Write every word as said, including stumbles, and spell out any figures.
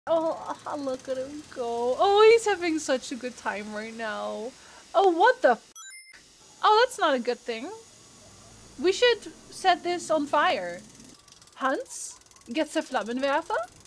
Oh, look at him go. Oh, he's having such a good time right now. Oh, what the f- Oh, that's not a good thing. We should set this on fire. Hans gets a flammenwerfer.